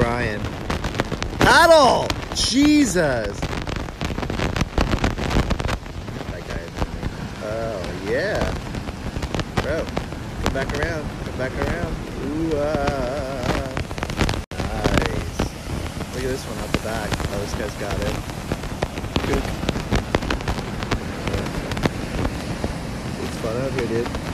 trying. Paddle! Jesus! That guy is in there. Oh, yeah. Bro, come back around. Come back around. Ooh, nice. Look at this one out the back. Oh, this guy's got it. Good. It's fun out here, dude.